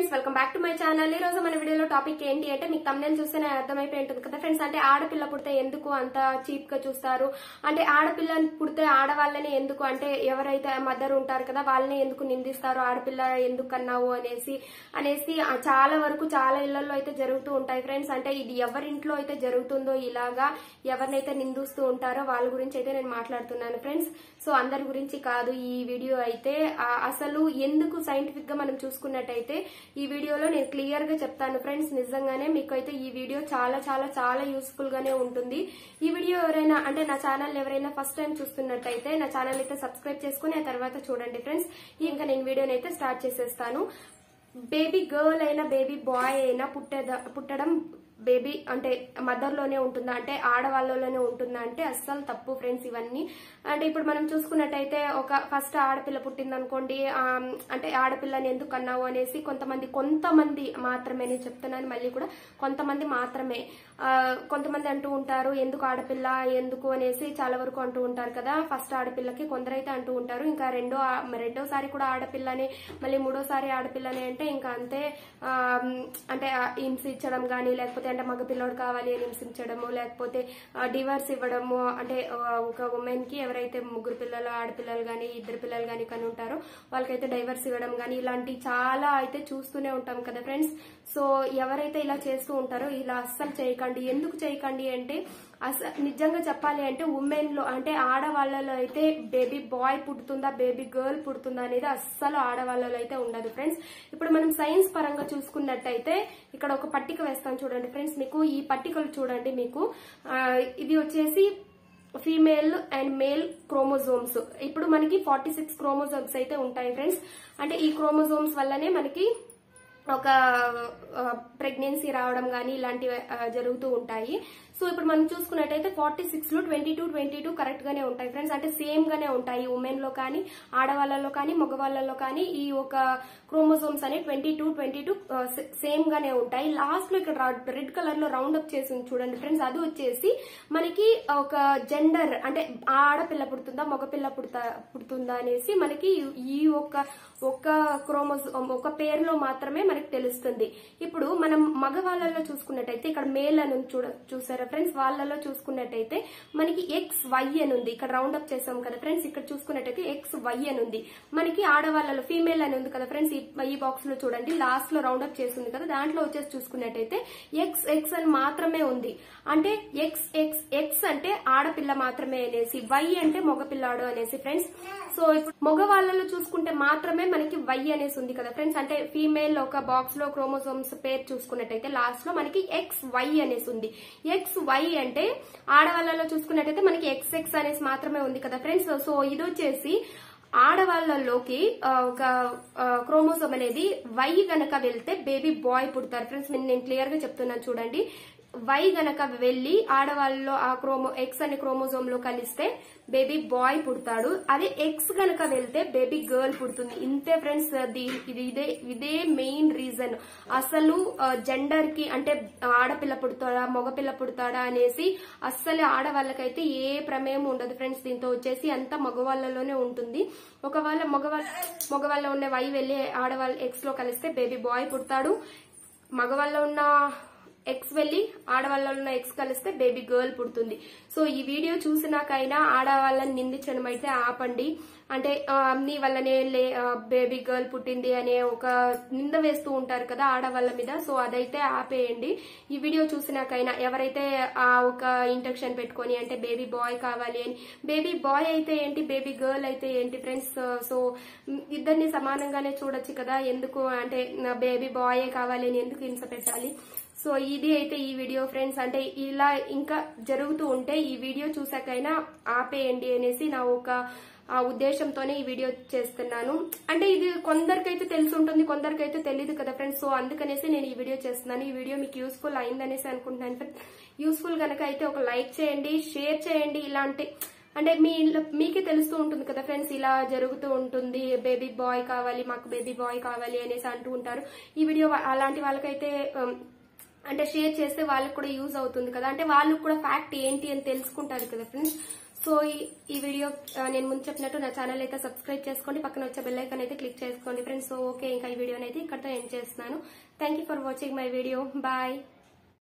Friends welcome back to my channel. ఈ రోజు మన వీడియోలో టాపిక్ ఏంటి అంటే మీకు thumbnail చూస్తేనే అర్థమైపోయి ఉంటుంది కదా ఫ్రెండ్స్। అంటే ఆడపిల్ల పుడితే ఎందుకు అంత చీప్ గా చూస్తారు, అంటే ఆడపిల్ల పుడితే ఆడవాళ్ళని ఎందుకు, అంటే ఎవరైతే మదర్ ఉంటారు కదా వాళ్ళని ఎందుకు నిందిస్తారు, ఆడపిల్ల ఎందుకు అన్నావు అనేసి చాలా వరకు చాలా ఇళ్లలో అయితే జరుగుతూ ఉంటాయి ఫ్రెండ్స్। అంటే ఇది ఎవరింట్లో అయితే జరుగుతుందో ఇలాగా ఎవరినైతే నిందిస్తూ ఉంటారో వాళ్ళ గురించి అయితే నేను మాట్లాడుతున్నాను ఫ్రెండ్స్। సో అందరి గురించి కాదు ఈ వీడియో అయితే, అసలు ఎందుకు సైంటిఫిక్ గా మనం చూసుకున్నట్టయితే ఈ వీడియోలో నేను క్లియర్ గా చెప్తాను ఫ్రెండ్స్। నిజంగానే మీకు అయితే ఈ వీడియో చాలా చాలా చాలా యూస్ఫుల్ గానే ఉంటుంది। ఈ వీడియో ఎవరైనా అంటే నా ఛానల్ ఎవరైనా ఫస్ట్ టైం చూస్తున్నట్టయితే నా ఛానల్ అయితే సబ్స్క్రైబ్ చేసుకుని ఆ తర్వాత చూడండి ఫ్రెండ్స్। ఇంకా నేను వీడియోని అయితే స్టార్ట్ చేసేస్తాను। బేబీ గర్ల్ అయినా బేబీ బాయ్ అయినా పుట్టడం బేబీ అంటే మదర్ లోనే ఉంటుందా అంటే ఆడవాళ్ళలోనే ఉంటుందా అంటే అస్సలు తప్పు ఫ్రెండ్స్ ఇవన్నీ। అంటే ఇప్పుడు మనం చూసుకున్నట్టయితే ఒక ఫస్ట్ ఆడపిల్ల పుట్టింది అనుకోండి, అంటే ఆడపిల్లని ఎందుకు అన్నావు అనేసి కొంతమంది మాత్రమే, నేను చెప్తున్నాను మళ్ళీ కూడా కొంతమంది మాత్రమే, కొంతమంది అంటూ ఉంటారు ఎందుకు ఆడపిల్ల ఎందుకు అనేసి చాలా వరకు అంటూ ఉంటారు కదా। ఫస్ట్ ఆడపిల్లకి కొందరైతే అంటూ ఉంటారు, ఇంకా రెండోసారి కూడా ఆడపిల్లని మళ్ళీ మూడోసారి ఆడపిల్లని అంటే ఇంకా అంతే, అంటే హింసించడం గానీ లేకపోతే అంటే మగ పిల్లోడు కావాలి అని హింసించడము, లేకపోతే డివర్స్ ఇవ్వడము, అంటే ఒక ఉమెన్ కి ఎవరైతే ముగ్గురు పిల్లలు ఆడపిల్లలు గానీ ఇద్దరు పిల్లలు గానీ కని ఉంటారో వాళ్ళకైతే డైవర్స్ ఇవ్వడం గానీ ఇలాంటి చాలా అయితే చూస్తూనే ఉంటాం కదా ఫ్రెండ్స్। సో ఎవరైతే ఇలా చేస్తూ ఉంటారో ఇలా అస్సలు చేయకండి। ఎందుకు చేయకండి అంటే నిజంగా చెప్పాలి అంటే ఉమెన్ లో అంటే ఆడవాళ్ళలో అయితే బేబీ బాయ్ పుడుతుందా బేబీ గర్ల్ పుడుతుందా అనేది అస్సలు ఆడవాళ్ళలో అయితే ఉండదు ఫ్రెండ్స్। ఇప్పుడు మనం సైన్స్ పరంగా చూసుకున్నట్టయితే ఇక్కడ ఒక పట్టిక వేస్తాను చూడండి ఫ్రెండ్స్, మీకు ఈ పట్టికలు చూడండి, మీకు ఇది వచ్చేసి ఫీమేల్ అండ్ మేల్ క్రోమోజోమ్స్। ఇప్పుడు మనకి 46 క్రోమోజోమ్స్ అయితే ఉంటాయి ఫ్రెండ్స్। అంటే ఈ క్రోమోజోమ్స్ వల్లనే మనకి ఒక ప్రెగ్నెన్సీ రావడం గానీ ఇలాంటివి జరుగుతూ ఉంటాయి। సో ఇప్పుడు మనం చూసుకున్నట్టయితే 46 లో 22 కరెక్ట్ గానే ఉంటాయి ఫ్రెండ్స్, అంటే సేమ్ గానే ఉంటాయి ఉమెన్ లో కానీ ఆడవాళ్ళలో కానీ మగవాళ్ళలో కానీ ఈ ఒక క్రోమోజోమ్స్ అనే 22 సేమ్ గానే ఉంటాయి। లాస్ట్ లో ఇక్కడ రెడ్ కలర్ లో రౌండ్ అప్ చేసింది చూడండి ఫ్రెండ్స్, అది వచ్చేసి మనకి ఒక జెండర్ అంటే ఆడపిల్ల పుడుతుందా మగపిల్ల పుడుతుందా అనేసి మనకి ఈ ఒక క్రోమోజోమ్ ఒక పేరులో మాత్రమే మనకి తెలుస్తుంది। ఇప్పుడు మనం మగవాళ్ళలో చూసుకున్నట్టయితే ఇక్కడ మేల్ అని చూసారా ఫ్రెండ్స్, వాళ్ళలో చూసుకున్నట్టయితే మనకి XY అని ఉంది, ఇక్కడ రౌండ్ అప్ చేసాం కదా ఫ్రెండ్స్, ఇక్కడ చూసుకున్నట్టయితే XY అని ఉంది। మనకి ఆడవాళ్ళలో ఫీమేల్ అని ఉంది కదా ఫ్రెండ్స్, ఈ బాక్స్ లో చూడండి లాస్ట్ లో రౌండ్ అప్ చేస్తుంది కదా, దాంట్లో వచ్చేసి చూసుకున్నట్టయితే XX అని మాత్రమే ఉంది। అంటే X అంటే ఆడపిల్ల మాత్రమే అనేసి, Y అంటే మగపిల్లాడు అనేసి ఫ్రెండ్స్। సో ఇప్పుడు మగవాళ్ళలో చూసుకుంటే మాత్రమే మనకి Y అనేసి ఉంది కదా ఫ్రెండ్స్, అంటే ఫీమేల్ ఒక బాక్స్ లో క్రోమోజోమ్స్ పేరు చూసుకున్నట్టయితే లాస్ట్ లో మనకి XY అనేసి ఉంది। XY అంటే ఆడవాళ్ళలో చూసుకున్నట్టయితే మనకి XX అనేసి మాత్రమే ఉంది కదా ఫ్రెండ్స్। సో ఇది వచ్చేసి ఆడవాళ్ళలోకి ఒక క్రోమోజోమ్ అనేది Y గనక వెళ్తే బేబీ బాయ్ పుడతారు ఫ్రెండ్స్, నేను క్లియర్ గా చెప్తున్నాను చూడండి। Y గనక వెళ్లి ఆడవాళ్ళలో ఆ X అనే క్రోమోజోమ్ లో కలిస్తే బేబీ బాయ్ పుడతాడు, అదే X గనక వెళ్తే బేబీ గర్ల్ పుడుతుంది। ఇంతే ఫ్రెండ్స్, ఇదే మెయిన్ రీజన్। అసలు జెండర్ కి అంటే ఆడపిల్ల పుడతాడా మగపిల్ల పుడతాడా అనేసి అస్సలు ఆడవాళ్ళకైతే ఏ ప్రమేయం ఉండదు ఫ్రెండ్స్, దీంతో వచ్చేసి అంతా మగవాళ్ళలోనే ఉంటుంది। ఒకవేళ మగవాళ్ళ ఉన్న Y వెళ్లి ఆడవాళ్ళ X లో కలిస్తే బేబీ బాయ్ పుడతాడు, మగవాళ్ళ ఉన్న X వెళ్లి ఆడవాళ్ళలో ఉన్న X కలిస్తే బేబీ గర్ల్ పుడుతుంది। సో ఈ వీడియో చూసినాకైనా ఆడవాళ్ళని నిందించడం అయితే ఆపండి, అంటే నీ వల్లనే బేబీ గర్ల్ పుట్టింది అనే ఒక నింద వేస్తూ ఉంటారు కదా ఆడవాళ్ళ మీద, సో అదైతే ఆపేయండి। ఈ వీడియో చూసినాకైనా ఎవరైతే ఆ ఒక ఇంటెన్షన్ పెట్టుకొని అంటే బేబీ బాయ్ కావాలి అని, బేబీ బాయ్ అయితే ఏంటి బేబీ గర్ల్ అయితే ఏంటి ఫ్రెండ్స్, సో ఇద్దరిని సమానంగానే చూడొచ్చు కదా, ఎందుకు అంటే బేబీ బాయే కావాలి అని ఎందుకు హింస పెట్టాలి। సో ఇది అయితే ఈ వీడియో ఫ్రెండ్స్, అంటే ఇలా ఇంకా జరుగుతూ ఉంటే ఈ వీడియో చూసాకైనా ఆపేయండి అనేసి నా ఒక ఉద్దేశంతోనే ఈ వీడియో చేస్తున్నాను। అంటే ఇది కొందరికైతే తెలిసి ఉంటుంది కొందరికైతే తెలియదు కదా ఫ్రెండ్స్, సో అందుకనేసి నేను ఈ వీడియో చేస్తున్నాను। ఈ వీడియో మీకు యూస్ఫుల్ అయిందనేసి అనుకుంటున్నాను ఫ్రెండ్స్। యూస్ఫుల్ గనక అయితే ఒక లైక్ చేయండి, షేర్ చేయండి, ఇలాంటి అంటే మీకే తెలుస్తూ ఉంటుంది కదా ఫ్రెండ్స్ ఇలా జరుగుతూ ఉంటుంది, బేబీ బాయ్ కావాలి మాకు బేబీ బాయ్ కావాలి అనేసి అంటూ ఉంటారు। ఈ వీడియో అలాంటి వాళ్ళకైతే అంటే షేర్ చేస్తే వాళ్ళకి కూడా యూజ్ అవుతుంది కదా, అంటే వాళ్ళకి కూడా ఫ్యాక్ట్ ఏంటి అని తెలుసుకుంటారు కదా ఫ్రెండ్స్। సో ఈ వీడియో నేను ముందు చెప్పినట్టు నా ఛానల్ అయితే సబ్స్క్రైబ్ చేసుకోండి, పక్కన వచ్చే బెల్ ఐకాన్ అయితే క్లిక్ చేసుకోండి ఫ్రెండ్స్. సో ఓకే, ఇంకా ఈ వీడియోని అయితే ఇక్కడతో ఎండ్ చేస్తున్నాను. Thank you for watching my video. Bye.